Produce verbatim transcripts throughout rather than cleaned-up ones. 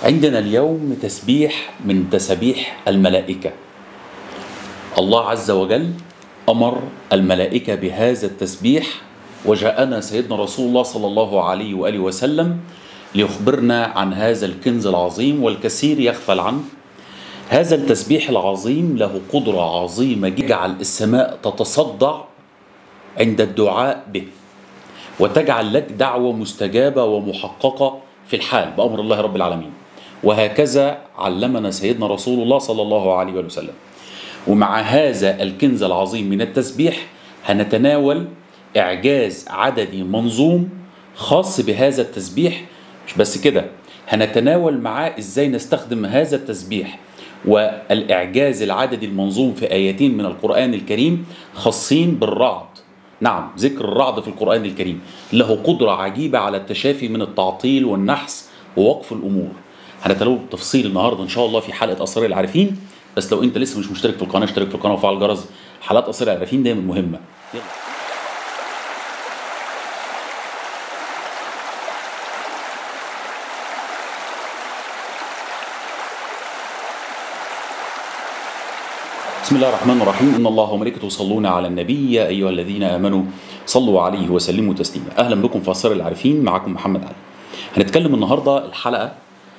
عندنا اليوم تسبيح من تسابيح الملائكة. الله عز وجل أمر الملائكة بهذا التسبيح، وجاءنا سيدنا رسول الله صلى الله عليه وآله وسلم ليخبرنا عن هذا الكنز العظيم، والكثير يغفل عنه. هذا التسبيح العظيم له قدرة عظيمة، يجعل السماء تتصدع عند الدعاء به، وتجعل لك دعوة مستجابة ومحققة في الحال بأمر الله رب العالمين. وهكذا علمنا سيدنا رسول الله صلى الله عليه وسلم. ومع هذا الكنز العظيم من التسبيح هنتناول إعجاز عددي منظوم خاص بهذا التسبيح. مش بس كده، هنتناول معاه إزاي نستخدم هذا التسبيح والإعجاز العددي المنظوم في آيتين من القرآن الكريم خاصين بالرعد. نعم، ذكر الرعد في القرآن الكريم له قدرة عجيبة على التشافي من التعطيل والنحس ووقف الأمور. هنتناول بالتفصيل النهارده إن شاء الله في حلقة أسرار العارفين. بس لو أنت لسه مش مشترك في القناة، اشترك في القناة وفعل الجرس. حلقات أسرار العارفين دايما مهمة. يلا. بسم الله الرحمن الرحيم. إن الله وملائكته يصلون على النبي يا أيها الذين آمنوا صلوا عليه وسلموا تسليما. أهلا بكم في أسرار العارفين، معكم محمد علي. هنتكلم النهارده الحلقة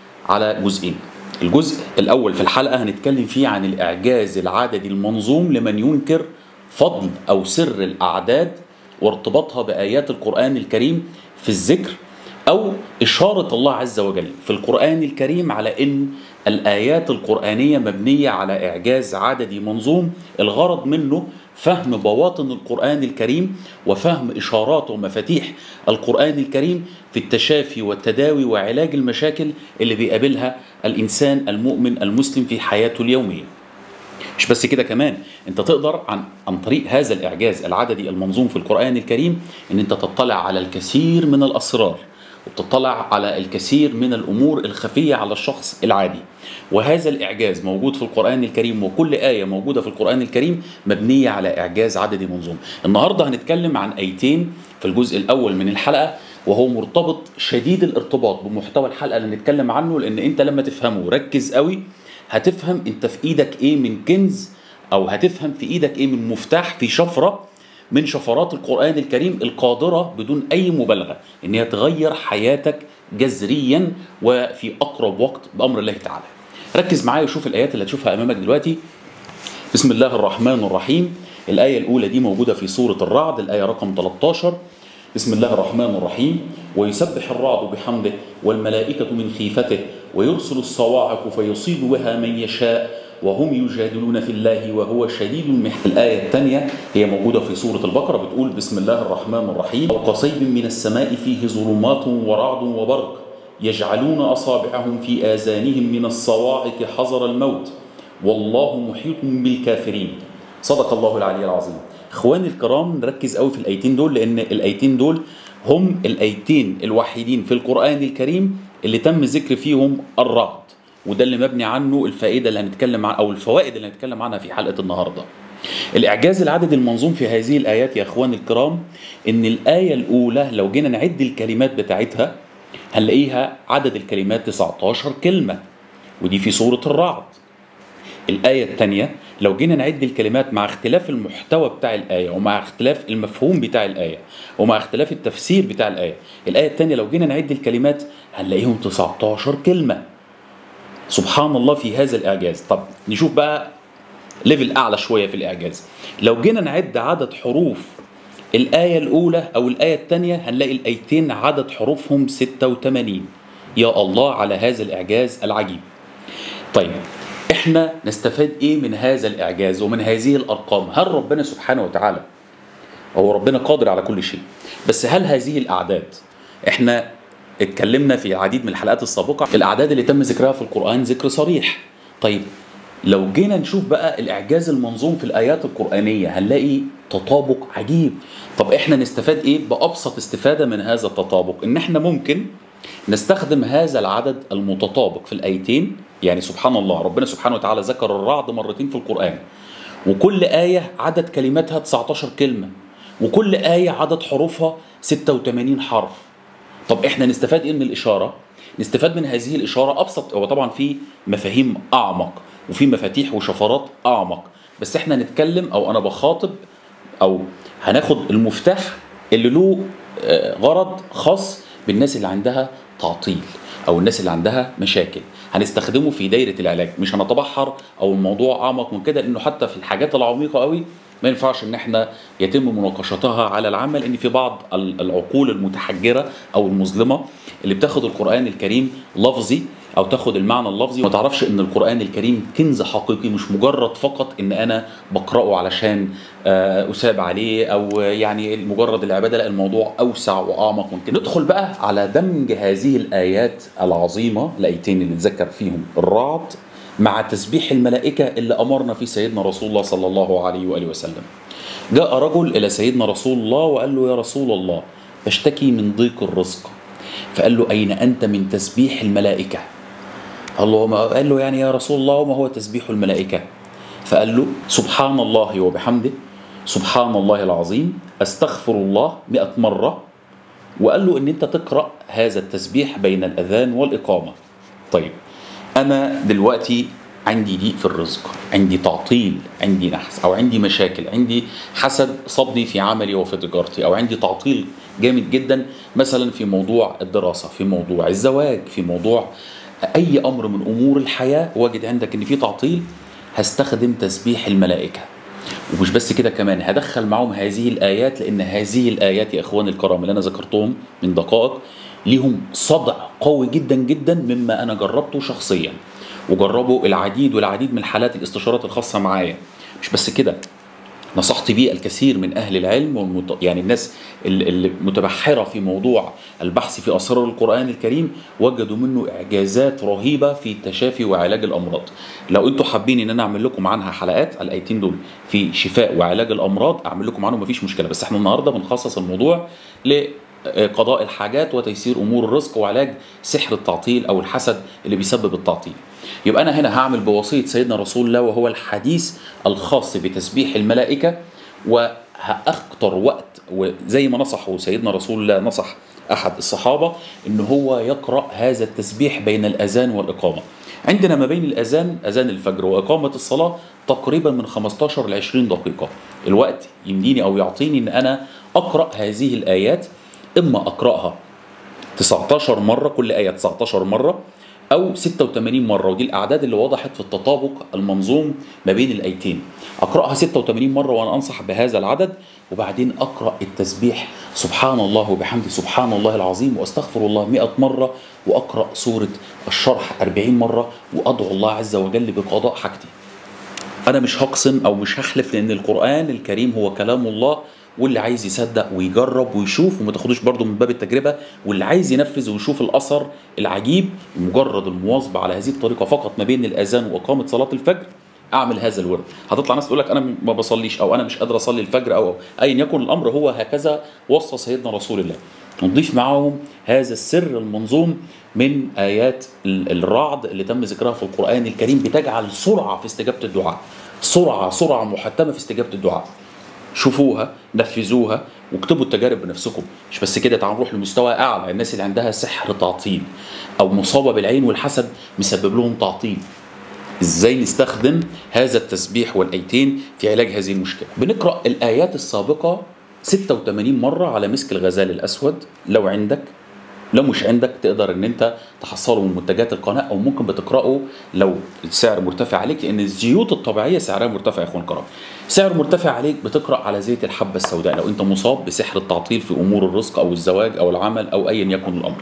على جزئين. الجزء الأول في الحلقة هنتكلم فيه عن الإعجاز العددي المنظوم لمن ينكر فضل أو سر الأعداد وارتباطها بآيات القرآن الكريم في الذكر، أو إشارة الله عز وجل في القرآن الكريم على أن الآيات القرآنية مبنية على إعجاز عددي منظوم. الغرض منه فهم بواطن القرآن الكريم وفهم إشارات ومفاتيح القرآن الكريم في التشافي والتداوي وعلاج المشاكل اللي بيقابلها الإنسان المؤمن المسلم في حياته اليومية. مش بس كده، كمان انت تقدر عن عن طريق هذا الإعجاز العددي المنظوم في القرآن الكريم ان انت تطلع على الكثير من الأسرار، وبتطلع على الكثير من الأمور الخفية على الشخص العادي. وهذا الإعجاز موجود في القرآن الكريم، وكل آية موجودة في القرآن الكريم مبنية على إعجاز عددي منظوم. النهاردة هنتكلم عن آيتين في الجزء الأول من الحلقة، وهو مرتبط شديد الارتباط بمحتوى الحلقة اللي نتكلم عنه، لأن أنت لما تفهمه ركز قوي هتفهم أنت في إيدك إيه من كنز، أو هتفهم في إيدك إيه من مفتاح في شفرة من شفرات القرآن الكريم القادرة بدون أي مبالغة إن هي تغير حياتك جذريا وفي أقرب وقت بأمر الله تعالى. ركز معايا وشوف الآيات اللي هتشوفها أمامك دلوقتي. بسم الله الرحمن الرحيم. الآية الأولى دي موجودة في سورة الرعد، الآية رقم ثلاثة عشر. بسم الله الرحمن الرحيم. ويسبح الرعد بحمده والملائكة من خيفته ويرسل الصواعق فيصيب بها من يشاء وهم يجادلون في الله وهو شديد المحن. الآية الثانية هي موجودة في سورة البقرة، بتقول بسم الله الرحمن الرحيم. أو كصيب من السماء فيه ظلمات ورعد وبرق يجعلون أصابعهم في آذانهم من الصواعق حذر الموت والله محيط بالكافرين. صدق الله العلي العظيم. إخواني الكرام، نركز قوي في الآيتين دول، لأن الآيتين دول هم الآيتين الوحيدين في القرآن الكريم اللي تم ذكر فيهم الرعد، وده اللي مبني عنه الفائدة اللي هنتكلم عن أو الفوائد اللي هنتكلم عنها في حلقة النهاردة. الإعجاز العددي المنظوم في هذه الآيات يا إخواني الكرام، إن الآية الأولى لو جينا نعد الكلمات بتاعتها هنلاقيها عدد الكلمات تسعة عشر كلمة، ودي في سورة الرعد. الآية الثانية لو جينا نعد الكلمات مع اختلاف المحتوى بتاع الآية ومع اختلاف المفهوم بتاع الآية ومع اختلاف التفسير بتاع الآية، الآية الثانية لو جينا نعد الكلمات هنلاقيهم تسعة عشر كلمة. سبحان الله في هذا الإعجاز. طب نشوف بقى ليفل أعلى شوية في الإعجاز. لو جينا نعد عدد حروف الآية الأولى أو الآية الثانية هنلاقي الآيتين عدد حروفهم ستة وثمانين. يا الله على هذا الإعجاز العجيب. طيب إحنا نستفاد إيه من هذا الإعجاز ومن هذه الأرقام؟ هل ربنا سبحانه وتعالى هو ربنا قادر على كل شيء، بس هل هذه الأعداد إحنا اتكلمنا في العديد من الحلقات السابقة الأعداد اللي تم ذكرها في القرآن ذكر صريح. طيب لو جينا نشوف بقى الإعجاز المنظوم في الآيات القرآنية هنلاقي تطابق عجيب. طب إحنا نستفاد إيه؟ بأبسط استفادة من هذا التطابق إن إحنا ممكن نستخدم هذا العدد المتطابق في الآيتين. يعني سبحان الله، ربنا سبحانه وتعالى ذكر الرعد مرتين في القرآن، وكل آية عدد كلماتها تسعة عشر كلمة، وكل آية عدد حروفها ستة وثمانين حرف. طب إحنا نستفاد إيه من الإشارة؟ نستفاد من هذه الاشاره. ابسط هو طبعا في مفاهيم اعمق وفي مفاتيح وشفرات اعمق، بس احنا نتكلم او انا بخاطب او هناخد المفتاح اللي له غرض خاص بالناس اللي عندها تعطيل او الناس اللي عندها مشاكل، هنستخدمه في دايره العلاج. مش هنتبحر او الموضوع اعمق من كده، لانه حتى في الحاجات العميقه قوي ما ينفعش ان احنا يتم مناقشتها على العمل، لان في بعض العقول المتحجره او المظلمه اللي بتاخد القران الكريم لفظي او تاخد المعنى اللفظي وما تعرفش ان القران الكريم كنز حقيقي، مش مجرد فقط ان انا بقراه علشان اساب عليه او يعني مجرد العباده. لا، الموضوع اوسع واعمق من كده. ندخل بقى على دمج هذه الايات العظيمه، الايتين اللي اتذكر فيهم الرعد، مع تسبيح الملائكه اللي امرنا فيه سيدنا رسول الله صلى الله عليه واله وسلم. جاء رجل الى سيدنا رسول الله وقال له: يا رسول الله، بشتكي من ضيق الرزق. فقال له: اين انت من تسبيح الملائكه؟ قال له قال له يعني يا رسول الله وما هو تسبيح الملائكة؟ فقال له: سبحان الله وبحمده، سبحان الله العظيم، استغفر الله مئة مرة. وقال له ان انت تقرأ هذا التسبيح بين الأذان والإقامة. طيب، أنا دلوقتي عندي ضيق في الرزق، عندي تعطيل، عندي نحس، أو عندي مشاكل، عندي حسد صبني في عملي وفي تجارتي، أو عندي تعطيل جامد جدا مثلا في موضوع الدراسة، في موضوع الزواج، في موضوع أي أمر من أمور الحياة، واجد عندك إن في تعطيل. هستخدم تسبيح الملائكة. ومش بس كده، كمان هدخل معهم هذه الآيات، لأن هذه الآيات يا إخواني الكرام اللي أنا ذكرتهم من دقائق ليهم صدع قوي جدا جدا مما أنا جربته شخصيا، وجربوا العديد والعديد من حالات الاستشارات الخاصة معايا. مش بس كده، نصحت بيه الكثير من أهل العلم والمت... يعني الناس المتبحرة في موضوع البحث في أسرار القرآن الكريم، وجدوا منه إعجازات رهيبة في تشافي وعلاج الأمراض. لو أنتوا حابين إن أنا أعمل لكم عنها حلقات، الآيتين دول في شفاء وعلاج الأمراض، أعمل لكم عنهم مفيش مشكلة. بس احنا النهاردة بنخصص الموضوع لقضاء الحاجات وتيسير أمور الرزق وعلاج سحر التعطيل أو الحسد اللي بيسبب التعطيل. يبقى أنا هنا هعمل بوصية سيدنا رسول الله، وهو الحديث الخاص بتسبيح الملائكة. وهأخطر وقت، وزي ما نصحه سيدنا رسول الله نصح أحد الصحابة إن هو يقرأ هذا التسبيح بين الأذان والإقامة. عندنا ما بين الأذان، أذان الفجر، وإقامة الصلاة تقريبا من خمستاشر ل عشرين دقيقة. الوقت يمديني أو يعطيني إن أنا أقرأ هذه الآيات، إما أقرأها تسعتاشر مرة، كل آية تسعتاشر مرة، أو ستة وثمانين مرة، ودي الأعداد اللي وضحت في التطابق المنظوم ما بين الآيتين. أقرأها ستة وثمانين مرة وأنا أنصح بهذا العدد، وبعدين أقرأ التسبيح سبحان الله وبحمده، سبحان الله العظيم، وأستغفر الله مئة مرة، وأقرأ سورة الشرح أربعين مرة، وأدعو الله عز وجل بقضاء حاجتي. أنا مش هقسم أو مش هحلف، لأن القرآن الكريم هو كلام الله، واللي عايز يصدق ويجرب ويشوف، وما تاخدوش برضو من باب التجربة، واللي عايز ينفذ ويشوف الأثر العجيب، مجرد المواظبة على هذه الطريقة فقط ما بين الأذان وإقامة صلاة الفجر، أعمل هذا الورد. هتطلع ناس تقول لك أنا ما بصليش، أو أنا مش قادر أصلي الفجر، أو, أو أيا يكن الأمر، هو هكذا وصى سيدنا رسول الله. نضيف معهم هذا السر المنظوم من آيات الرعد اللي تم ذكرها في القرآن الكريم، بتجعل سرعة في استجابة الدعاء، سرعة سرعة محتمة في استجابة الدعاء. شوفوها، نفذوها، واكتبوا التجارب بنفسكم. مش بس كده، تعالوا نروح لمستوى اعلى. الناس اللي عندها سحر تعطيل او مصابه بالعين والحسد مسبب لهم تعطيل، ازاي نستخدم هذا التسبيح والايتين في علاج هذه المشكله؟ بنقرا الايات السابقه ستة وثمانين مره على مسك الغزال الاسود لو عندك. لو مش عندك تقدر ان انت تحصله من منتجات القناه، او ممكن بتقراه لو السعر مرتفع عليك، لان الزيوت الطبيعيه سعرها مرتفع يا اخوان الكرام. سعر مرتفع عليك، بتقرا على زيت الحبه السوداء لو انت مصاب بسحر التعطيل في امور الرزق او الزواج او العمل او ايا يكن الامر.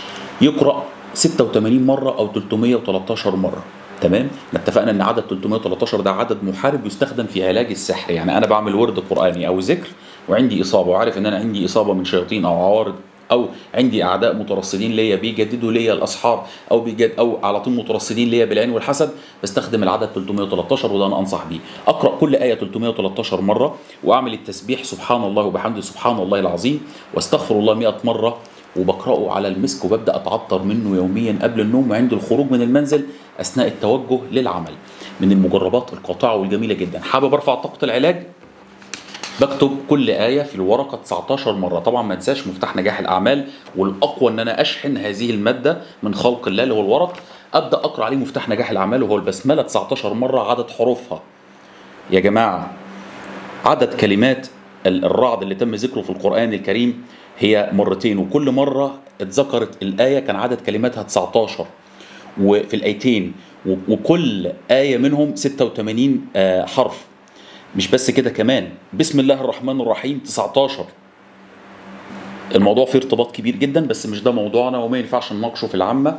يقرا ستة وثمانين مره او ثلاثمئة وثلاثة عشر مره. تمام؟ اتفقنا ان عدد ثلاثمئة وثلاثة عشر ده عدد محارب يستخدم في علاج السحر. يعني انا بعمل ورد قراني او ذكر وعندي اصابه، وعارف ان انا عندي اصابه من شياطين او عوارض، او عندي اعداء مترصدين ليا بيجددوا ليا الاسحار، او بيجد او على طول مترصدين ليا بالعين والحسد، بستخدم العدد ثلاثمئة وثلاثة عشر، وده انا انصح بيه. اقرا كل ايه ثلاثمئة وثلاثة عشر مره، واعمل التسبيح سبحان الله وبحمده، سبحان الله العظيم، واستغفر الله مئة مره، وبقراه على المسك، وببدا اتعطر منه يوميا قبل النوم وعند الخروج من المنزل اثناء التوجه للعمل. من المجربات القاطعه والجميله جدا. حابب ارفع طاقه العلاج؟ بكتب كل آية في الورقة تسعتاشر مرة. طبعا ما انساش مفتاح نجاح الأعمال، والأقوى إن أنا أشحن هذه المادة من خلق الله اللي هو الورق، أبدأ أقرأ عليه مفتاح نجاح الأعمال وهو البسملة تسعتاشر مرة عدد حروفها. يا جماعة عدد كلمات الرعد اللي تم ذكره في القرآن الكريم هي مرتين، وكل مرة اتذكرت الآية كان عدد كلماتها تسعتاشر وفي الآيتين، وكل آية منهم ستة وثمانين حرف. مش بس كده، كمان بسم الله الرحمن الرحيم تسعتاشر. الموضوع فيه ارتباط كبير جدا، بس مش ده موضوعنا وما ينفعش نناقشه في العامة.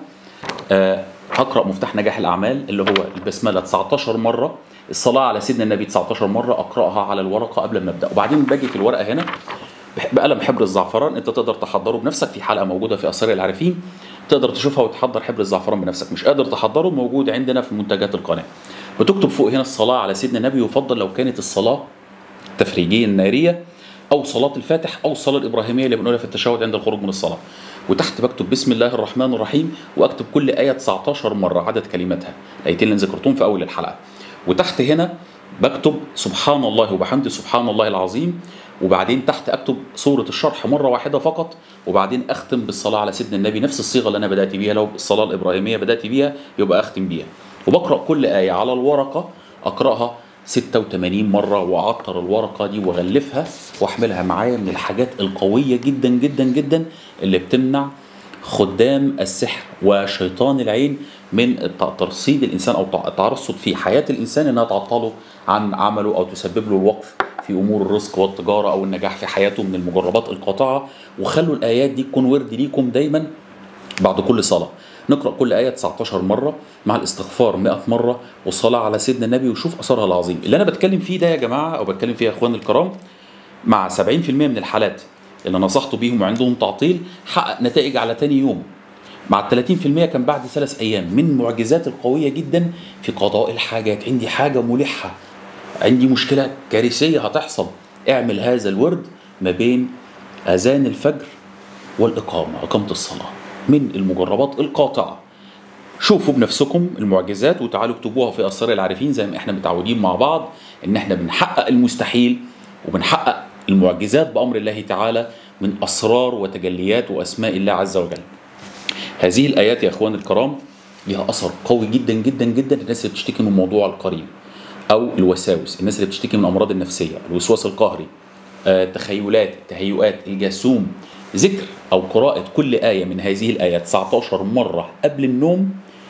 أه هقرأ مفتاح نجاح الأعمال اللي هو البسملة تسعتاشر مرة، الصلاة على سيدنا النبي تسعتاشر مرة أقرأها على الورقة قبل ما أبدأ. وبعدين باجي في الورقة هنا بقلم حبر الزعفران، أنت تقدر تحضره بنفسك، في حلقة موجودة في أسرار العارفين تقدر تشوفها وتحضر حبر الزعفران بنفسك. مش قادر تحضره، موجود عندنا في منتجات القناة. بتكتب فوق هنا الصلاة على سيدنا النبي، يفضل لو كانت الصلاة تفريجية النارية أو صلاة الفاتح أو الصلاة الإبراهيمية اللي بنقولها في التشهد عند الخروج من الصلاة. وتحت بكتب بسم الله الرحمن الرحيم، وأكتب كل آية تسعتاشر مرة عدد كلماتها، الآيتين اللي ذكرتهم في أول الحلقة. وتحت هنا بكتب سبحان الله وبحمده سبحان الله العظيم، وبعدين تحت أكتب سورة الشرح مرة واحدة فقط، وبعدين أختم بالصلاة على سيدنا النبي نفس الصيغة اللي أنا بدأت بيها. لو الصلاة الإبراهيمية بدأت بيها يبقى أختم بيها. وبقرأ كل آية على الورقة، أقرأها ستة وثمانين مرة، وأعطر الورقة دي وأغلفها وأحملها معايا. من الحاجات القوية جدا جدا جدا اللي بتمنع خدام السحر وشيطان العين من ترصيد الإنسان أو الترصد في حياة الإنسان إنها تعطله عن عمله أو تسبب له الوقف في أمور الرزق والتجارة أو النجاح في حياته من المجربات القاطعة. وخلوا الآيات دي تكون ورد ليكم دايما بعد كل صلاة. نقرأ كل آية تسعتاشر مرة مع الاستغفار مئة مرة والصلاة على سيدنا النبي، وشوف أثرها العظيم. اللي أنا بتكلم فيه ده يا جماعة أو بتكلم فيه يا إخواني الكرام، مع سبعين في المئة من الحالات اللي نصحت بيهم وعندهم تعطيل حقق نتائج على تاني يوم. مع الثلاثين في المئة كان بعد ثلاث أيام. من المعجزات القوية جدا في قضاء الحاجات. عندي حاجة ملحة، عندي مشكلة كارثية هتحصل، اعمل هذا الورد ما بين أذان الفجر والإقامة، إقامة الصلاة، من المجربات القاطعة. شوفوا بنفسكم المعجزات وتعالوا اكتبوها في أسرار العارفين زي ما احنا متعودين مع بعض ان احنا بنحقق المستحيل وبنحقق المعجزات بأمر الله تعالى من أسرار وتجليات وأسماء الله عز وجل. هذه الآيات يا إخوان الكرام لها أثر قوي جدا جدا جدا. الناس اللي بتشتكي من موضوع القرين أو الوساوس، الناس اللي بتشتكي من الأمراض النفسية، الوسواس القهري، التخيلات، التهيؤات، الجاسوم، ذكر أو قراءة كل آية من هذه الآيات تسعتاشر مرة قبل النوم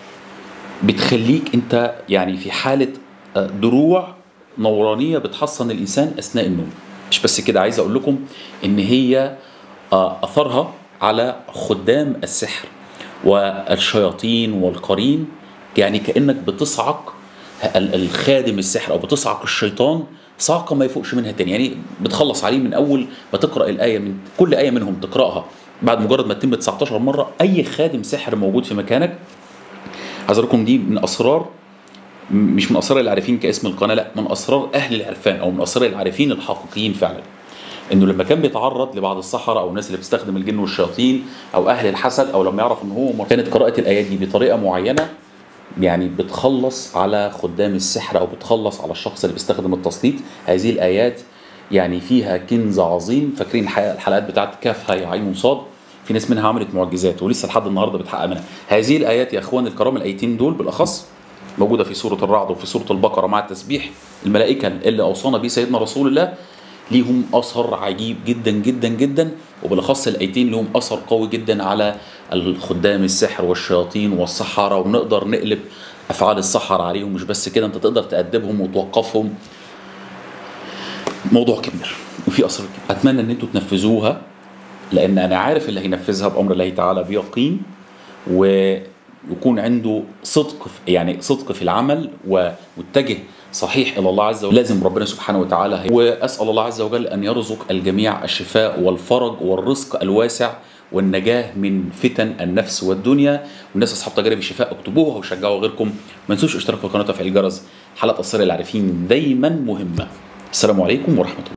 بتخليك أنت يعني في حالة دروع نورانية بتحصن الإنسان أثناء النوم. مش بس كده، عايز أقول لكم إن هي أثرها على خدام السحر والشياطين والقرين، يعني كأنك بتصعق الخادم السحر أو بتصعق الشيطان صعقة ما يفوقش منها تاني. يعني بتخلص عليه من أول ما تقرأ الآية، من كل آية منهم تقرأها بعد مجرد ما تتم تسعتاشر مرة. أي خادم سحر موجود في مكانك، عايز أقول لكم دي من أسرار، مش من أسرار العارفين كاسم القناة، لا، من أسرار أهل العرفان أو من أسرار العارفين الحقيقيين فعلا. إنه لما كان بيتعرض لبعض السحرة أو الناس اللي بتستخدم الجن والشياطين أو أهل الحسد، أو لما يعرف إن هو كانت قراءة الآيات دي بطريقة معينة يعني بتخلص على خدام السحر أو بتخلص على الشخص اللي بيستخدم التسليط. هذه الآيات يعني فيها كنز عظيم. فاكرين الحلقات بتاعت كاف هاء عين صاد؟ في ناس منها عملت معجزات ولسه لحد النهارده بتحقق منها. هذه الآيات يا إخوان الكرام، الآيتين دول بالأخص موجودة في سورة الرعد وفي سورة البقرة مع التسبيح. الملائكة اللي أوصانا به سيدنا رسول الله ليهم أثر عجيب جدا جدا جدا، وبالأخص الآيتين لهم أثر قوي جدا على الخدام السحر والشياطين والسحرة، ونقدر نقلب أفعال السحرة عليهم. مش بس كده، أنت تقدر تأدبهم وتوقفهم. موضوع كبير وفي أثر كبير. أتمنى أن أنتوا تنفذوها، لأن أنا عارف اللي هينفذها بأمر الله تعالى بيقين ويكون عنده صدق، يعني صدق في العمل ومتجه صحيح إلى الله عز وجل. لازم ربنا سبحانه وتعالى، وأسأل الله عز وجل أن يرزق الجميع الشفاء والفرج والرزق الواسع والنجاة من فتن النفس والدنيا. والناس أصحاب تجارب الشفاء اكتبوها وشجعوا غيركم. ما تنسوش اشتراك في القناة وتفعيل الجرس. حلقات أسرار العارفين دايما مهمة. السلام عليكم ورحمة الله.